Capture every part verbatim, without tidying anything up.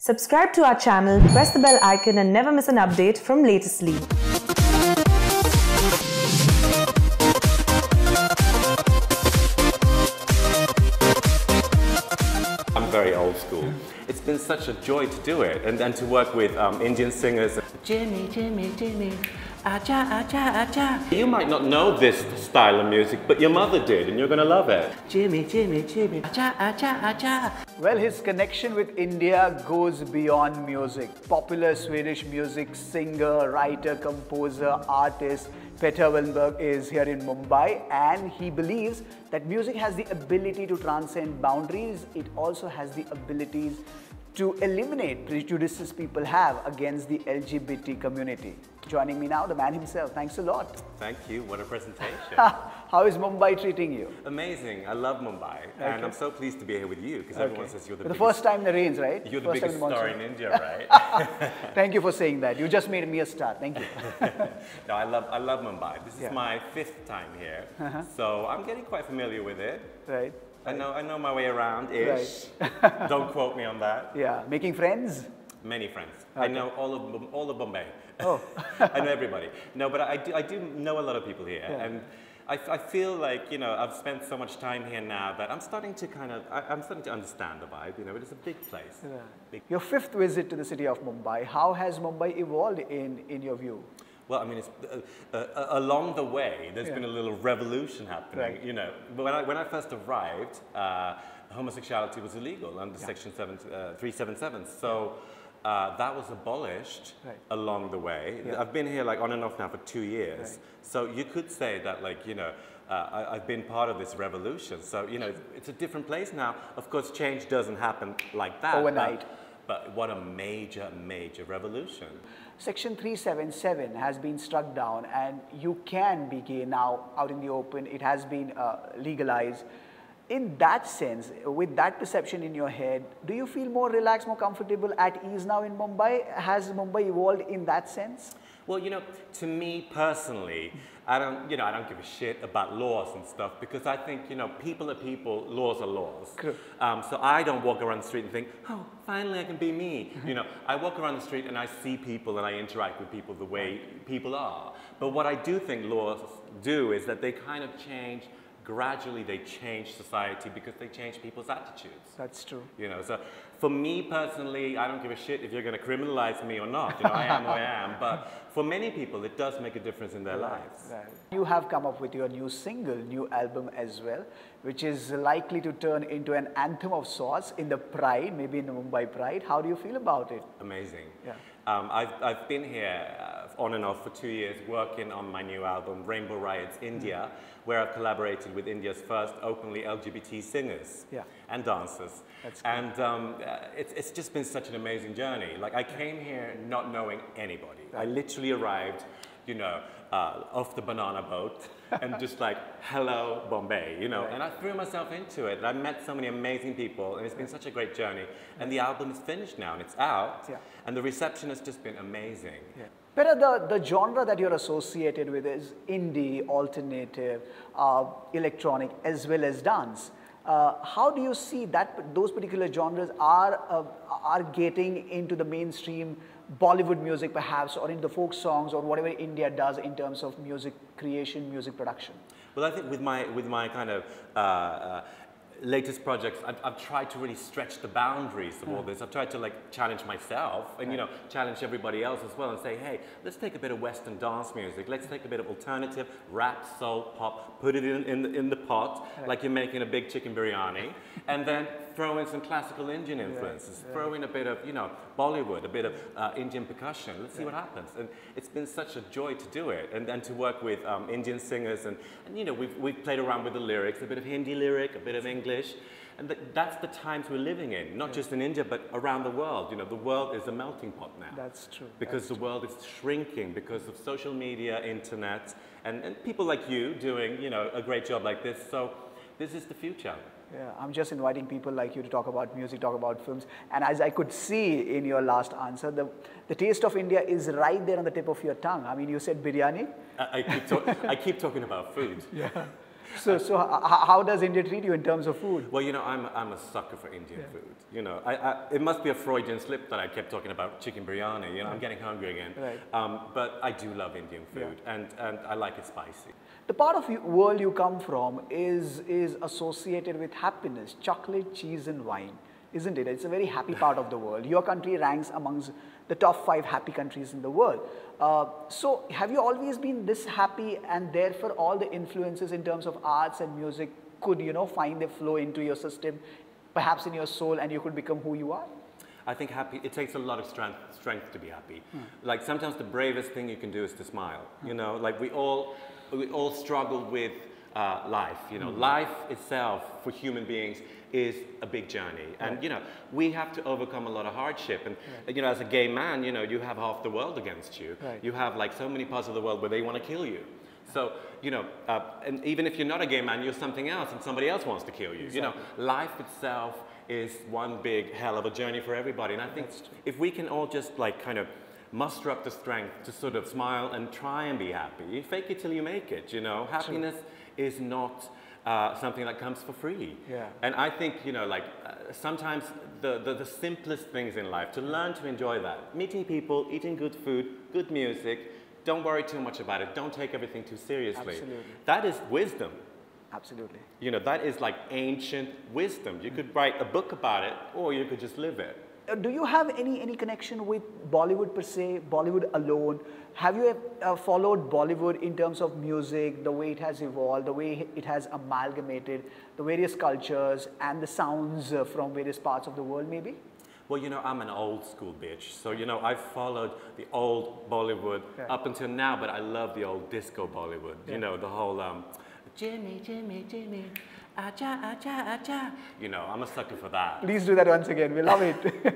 Subscribe to our channel, press the bell icon and never miss an update from Latestly. I'm very old school. It's been such a joy to do it and then to work with um, Indian singers. Jimmy, Jimmy, Jimmy, acha, acha, acha. You might not know this style of music, but your mother did and you're going to love it. Jimmy, Jimmy, Jimmy, acha, acha, acha. Well, his connection with India goes beyond music. Popular Swedish music singer, writer, composer, artist, Peter Wallenberg is here in Mumbai, and he believes that music has the ability to transcend boundaries. It also has the abilities to eliminate prejudices people have against the L G B T community. Joining me now, the man himself. Thanks a lot. Thank you. What a presentation. How is Mumbai treating you? Amazing. I love Mumbai. Okay. And I'm so pleased to be here with you because okay. everyone says you're the, the biggest, first time in the rains, right? You're the first biggest star in India, right? Thank you for saying that. You just made me a star. Thank you. No, I love, I love Mumbai. This is yeah. my fifth time here. Uh-huh. So I'm getting quite familiar with it. Right. I know, I know my way around-ish. Right. Don't quote me on that. Yeah. Making friends? Many friends. Okay. I know all of all of Bombay. Oh. I know everybody. No, but I do, I do know a lot of people here. Yeah. And I, I feel like, you know, I've spent so much time here now that I'm starting to kind of, I, I'm starting to understand the vibe. You know, it is a big place. Yeah. Big. Your fifth visit to the city of Mumbai, how has Mumbai evolved in, in your view? Well, I mean, it's, uh, uh, along the way, there's yeah. been a little revolution happening, right. you know. But when I, when I first arrived, uh, homosexuality was illegal under yeah. Section seven, uh, three seventy-seven. So uh, that was abolished right. along the way. Yeah. I've been here like on and off now for two years. Right. So you could say that, like, you know, uh, I, I've been part of this revolution. So, you know, it's, it's a different place now. Of course, change doesn't happen like that. Overnight. But, but what a major, major revolution. Section three seventy-seven has been struck down and you can be gay now out in the open. It has been uh, legalized. In that sense, with that perception in your head, do you feel more relaxed, more comfortable, at ease now in Mumbai? Has Mumbai evolved in that sense? Well, you know, to me personally, I don't, you know, I don't give a shit about laws and stuff because I think, you know, people are people, laws are laws. True. Um, so I don't walk around the street and think, oh, finally I can be me. You know, I walk around the street and I see people and I interact with people the way people are. But what I do think laws do is that they kind of change, gradually they change society because they change people's attitudes. That's true. You know, so for me personally, I don't give a shit if you're going to criminalize me or not. You know, I am who I am. But for many people, it does make a difference in their right, lives. Right. You have come up with your new single, new album as well, which is likely to turn into an anthem of sorts in the Pride, maybe in the Mumbai Pride. How do you feel about it? Amazing. Yeah. Um, I've, I've been here uh, on and off for two years working on my new album, Rainbow Riots India, mm. where I've collaborated with India's first openly L G B T singers yeah. and dancers. That's cool. And um, uh, it's, it's just been such an amazing journey. Like, I came here not knowing anybody. Right. I literally arrived, you know, uh, off the banana boat and just like, hello, Bombay, you know, right. and I threw myself into it. And I met so many amazing people and it's been such a great journey. And the album is finished now and it's out yeah. and the reception has just been amazing. Yeah. But the, the genre that you're associated with is indie, alternative, uh, electronic, as well as dance. Uh, how do you see that those particular genres are, uh, are getting into the mainstream Bollywood music perhaps, or into the folk songs, or whatever India does in terms of music creation, music production? Well, I think with my, with my kind of uh, uh, latest projects, I've, I've tried to really stretch the boundaries of all this. I've tried to like challenge myself and, you know, challenge everybody else as well and say, hey, let's take a bit of Western dance music. Let's take a bit of alternative rap, soul, pop, put it in, in, the, in the pot like you're making a big chicken biryani, and then throw in some classical Indian influences, yeah, throw in a bit of, you know, Bollywood, a bit of uh, Indian percussion. Let's see what happens. And it's been such a joy to do it and, and to work with um, Indian singers. And, and, you know, we've, we've played around with the lyrics, a bit of Hindi lyric, a bit of English. And th that's the times we're living in, not yeah. just in India, but around the world. You know, the world is a melting pot now. That's true. Because that's the true. world is shrinking because of social media, internet, and, and people like you doing, you know, a great job like this. So this is the future. Yeah, I'm just inviting people like you to talk about music, talk about films. And as I could see in your last answer, the, the taste of India is right there on the tip of your tongue. I mean, you said biryani. I, I, keep, talk, I keep talking about food. Yeah. So, so h- how does India treat you in terms of food? Well, you know, I'm, I'm a sucker for Indian yeah. food. You know, I, I, it must be a Freudian slip that I kept talking about chicken biryani. You know, right. I'm getting hungry again. Right. Um, but I do love Indian food, yeah. and, and I like it spicy. The part of the world you come from is, is associated with happiness, chocolate, cheese and wine, isn't it? It's a very happy part of the world. Your country ranks amongst the top five happy countries in the world. Uh, so have you always been this happy, and therefore all the influences in terms of arts and music could, you know, find their flow into your system, perhaps in your soul, and you could become who you are? I think happy, it takes a lot of strength, strength to be happy. Hmm. Like sometimes the bravest thing you can do is to smile. Hmm. You know, like we all, we all struggle with uh, life. You know, hmm. life itself for human beings is a big journey. And, right. you know, we have to overcome a lot of hardship. And, right. you know, as a gay man, you know, you have half the world against you. Right. You have like so many parts of the world where they want to kill you. So, you know, uh, and even if you're not a gay man, you're something else and somebody else wants to kill you. Exactly. You know, life itself is one big hell of a journey for everybody. And I think if we can all just like kind of muster up the strength to sort of smile and try and be happy, fake it till you make it, you know. Happiness True. Is not uh, something that comes for free. Yeah. And I think, you know, like uh, sometimes the, the, the simplest things in life, to learn to enjoy that. Meeting people, eating good food, good music, don't worry too much about it. Don't take everything too seriously. Absolutely. That is wisdom. Absolutely. You know, that is like ancient wisdom. You could write a book about it, or you could just live it. Uh, do you have any, any connection with Bollywood per se, Bollywood alone? Have you uh, followed Bollywood in terms of music, the way it has evolved, the way it has amalgamated, the various cultures and the sounds uh, from various parts of the world maybe? Well, you know, I'm an old school bitch. So, you know, I've followed the old Bollywood okay. up until now, but I love the old disco Bollywood. Yeah. You know, the whole, um, Jimmy, Jimmy, Jimmy, acha, acha, acha. You know, I'm a sucker for that. Please do that once again. We love it.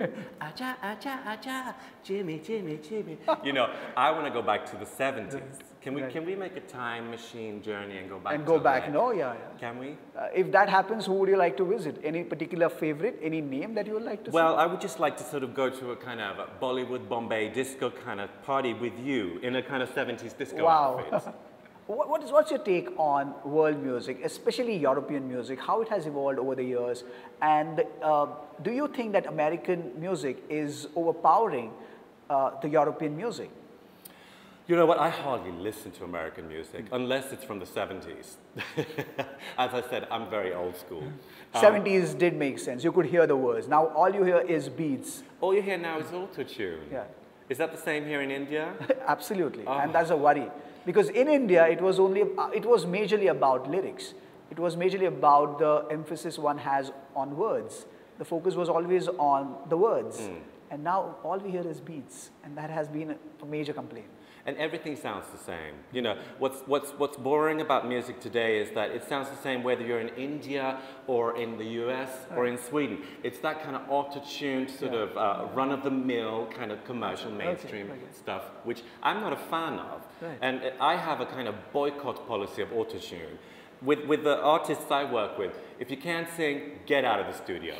Acha, acha, acha, Jimmy, Jimmy, Jimmy. You know, I want to go back to the seventies. Can we, right. can we make a time machine journey and go back And go to back, that? no? Yeah, yeah. Can we? Uh, if that happens, who would you like to visit? Any particular favorite? Any name that you would like to well, see? Well, I would just like to sort of go to a kind of a Bollywood, Bombay disco kind of party with you in a kind of seventies disco wow. outfit. What, what is, what's your take on world music, especially European music, how it has evolved over the years? And uh, do you think that American music is overpowering uh, the European music? You know what, I hardly listen to American music, unless it's from the seventies. As I said, I'm very old school. Um, seventies did make sense, you could hear the words. Now all you hear is beats. All you hear now is auto-tune. Yeah. Is that the same here in India? Absolutely, oh. and that's a worry. Because in India, it was only, uh, it was majorly about lyrics. It was majorly about the emphasis one has on words. The focus was always on the words. Mm. And now all we hear is beats. And that has been a, a major complaint. And everything sounds the same. You know, what's, what's, what's boring about music today is that it sounds the same whether you're in India or in the U S right. or in Sweden. It's that kind of auto-tuned sort yeah. of uh, run-of-the-mill kind of commercial mainstream okay. Okay. stuff, which I'm not a fan of. Right. And I have a kind of boycott policy of auto-tune. With, with the artists I work with, if you can't sing, get out of the studio.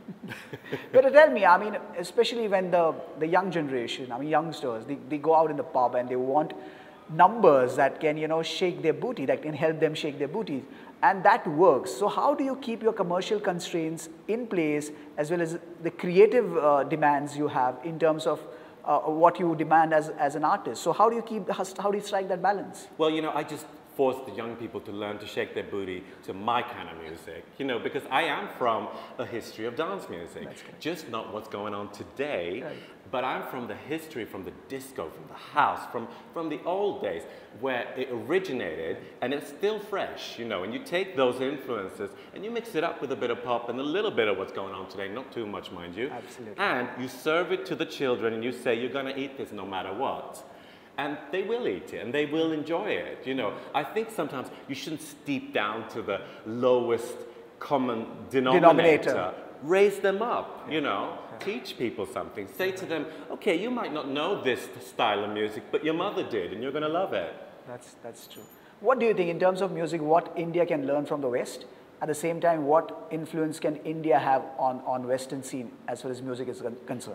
But tell me, I mean, especially when the, the young generation, I mean, youngsters, they, they go out in the pub and they want numbers that can, you know, shake their booty, that can help them shake their booty. And that works. So how do you keep your commercial constraints in place as well as the creative uh, demands you have in terms of uh, what you demand as, as an artist? So how do you keep, how do you strike that balance? Well, you know, I just force the young people to learn to shake their booty to my kind of music, you know, because I am from a history of dance music, just not what's going on today, right. but I'm from the history, from the disco, from the house, from, from the old days where it originated and it's still fresh, you know, and you take those influences and you mix it up with a bit of pop and a little bit of what's going on today, not too much, mind you. Absolutely. And you serve it to the children and you say, you're going to eat this no matter what. And they will eat it, and they will enjoy it. You know, I think sometimes you shouldn't steep down to the lowest common denominator. denominator. Raise them up, yeah. you know, yeah. teach people something. Say to them, okay, you might not know this style of music, but your mother did, and you're going to love it. That's, that's true. What do you think in terms of music, what India can learn from the West? At the same time, what influence can India have on, on Western scene as far as music is concerned?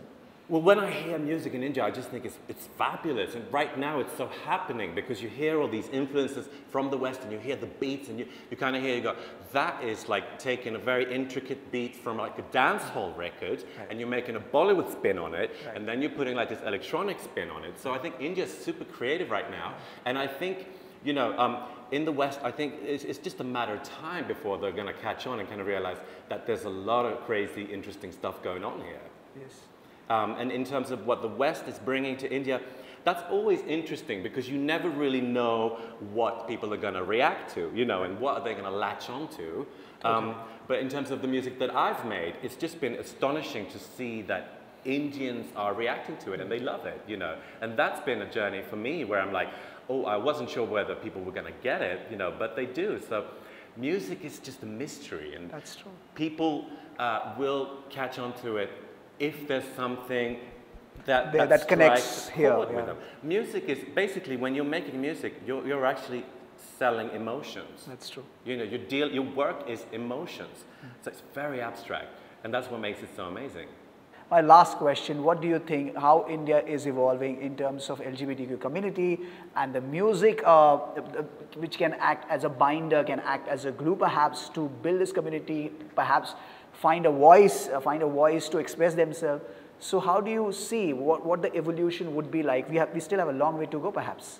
Well, when I hear music in India, I just think it's, it's fabulous. And right now it's so happening because you hear all these influences from the West and you hear the beats and you, you kind of hear, you go, that is like taking a very intricate beat from like a dance hall record right. and you're making a Bollywood spin on it right. and then you're putting like this electronic spin on it. So I think India's super creative right now. And I think, you know, um, in the West, I think it's, it's just a matter of time before they're going to catch on and kind of realize that there's a lot of crazy, interesting stuff going on here. Yes. Um, and in terms of what the West is bringing to India, that's always interesting because you never really know what people are going to react to, you know, and what are they going to latch onto. Um, okay. But in terms of the music that I've made, it's just been astonishing to see that Indians are reacting to it and they love it, you know. And that's been a journey for me where I'm like, oh, I wasn't sure whether people were going to get it, you know, but they do. So music is just a mystery. And that's true. People uh, will catch on to it if there's something that, that, that connects here. With Yeah. them. Music is basically, when you're making music, you're, you're actually selling emotions. That's true. You know, your, deal, your work is emotions. Mm. So it's very abstract. And that's what makes it so amazing. My last question, what do you think how India is evolving in terms of L G B T Q community and the music uh, which can act as a binder, can act as a glue perhaps to build this community, perhaps find a voice, uh, find a voice to express themselves. So how do you see what, what the evolution would be like? We, have, we still have a long way to go perhaps.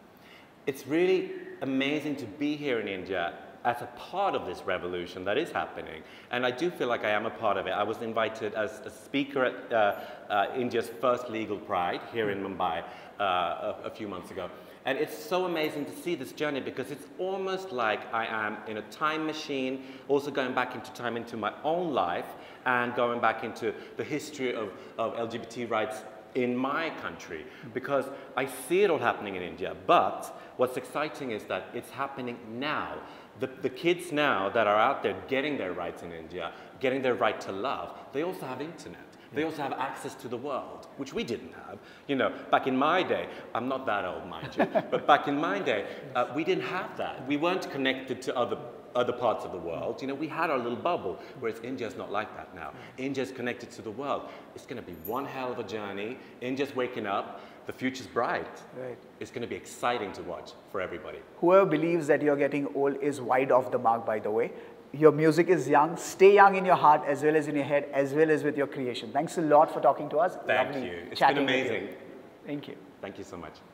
It's really amazing to be here in India as a part of this revolution that is happening. And I do feel like I am a part of it. I was invited as a speaker at uh, uh, India's first legal pride here in Mumbai uh, a, a few months ago. And it's so amazing to see this journey because it's almost like I am in a time machine, also going back into time into my own life and going back into the history of, of L G B T rights in my country, because I see it all happening in India. But what's exciting is that it's happening now. The, the kids now that are out there getting their rights in India, getting their right to love, they also have internet. They also have access to the world, which we didn't have. You know, back in my day, I'm not that old, mind you, but back in my day, uh, we didn't have that. We weren't connected to other, other parts of the world. You know, we had our little bubble, whereas India's not like that now. India's connected to the world. It's going to be one hell of a journey. India's waking up. The future's bright. Right. It's going to be exciting to watch for everybody. Whoever believes that you're getting old is wide off the mark, by the way. Your music is young. Stay young in your heart as well as in your head, as well as with your creation. Thanks a lot for talking to us. Thank Lovely you. It's chatting been amazing. with you. Thank you. Thank you so much.